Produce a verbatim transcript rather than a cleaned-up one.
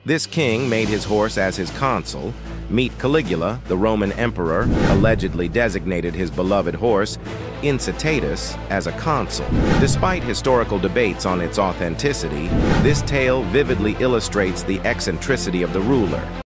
This king made his horse as his consul. Meet Caligula, the Roman emperor, allegedly designated his beloved horse, Incitatus, as a consul. Despite historical debates on its authenticity, this tale vividly illustrates the eccentricity of the ruler.